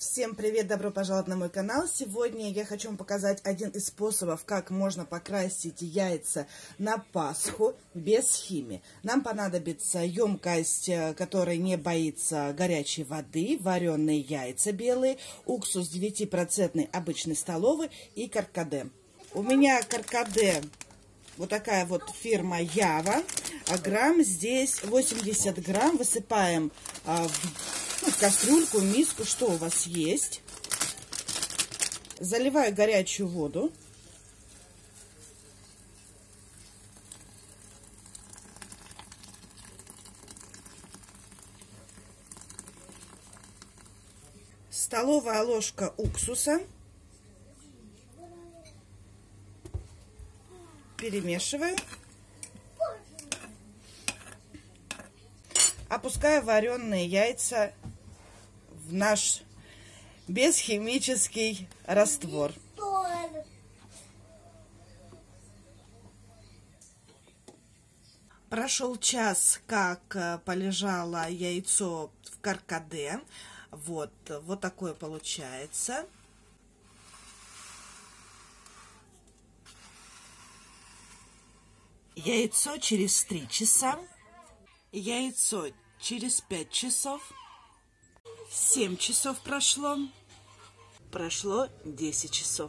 Всем привет, добро пожаловать на мой канал. Сегодня я хочу вам показать один из способов, как можно покрасить яйца на Пасху без химии. Нам понадобится емкость, которая не боится горячей воды, вареные яйца белые, уксус 9% обычный столовый и каркаде. У меня каркаде вот такая вот фирма Ява. Грамм здесь 80 грамм. Высыпаем в кастрюльку, миску, что у вас есть. Заливаю горячую воду. Столовая ложка уксуса. Перемешиваю. Опускаю вареные яйца в наш бесхимический раствор. Прошел час, как полежало яйцо в каркаде. Вот такое получается. Яйцо через 3 часа. Яйцо через 5 часов. 7 часов прошло. Прошло 10 часов.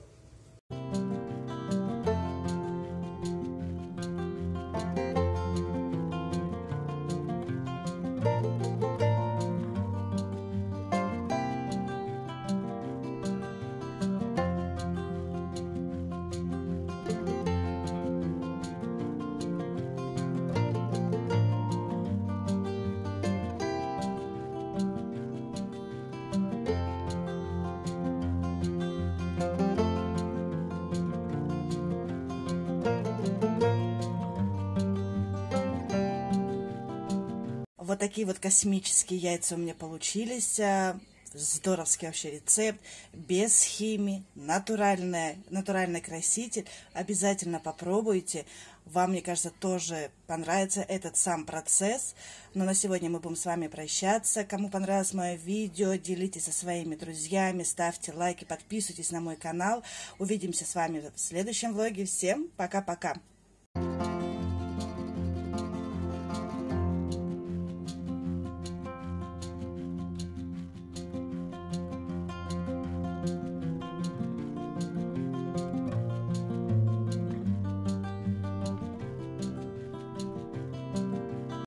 Вот такие вот космические яйца у меня получились. Здоровский вообще рецепт. Без химии. Натуральный краситель. Обязательно попробуйте. Вам, мне кажется, тоже понравится этот сам процесс. Но на сегодня мы будем с вами прощаться. Кому понравилось мое видео, делитесь со своими друзьями, ставьте лайки, подписывайтесь на мой канал. Увидимся с вами в следующем влоге. Всем пока-пока.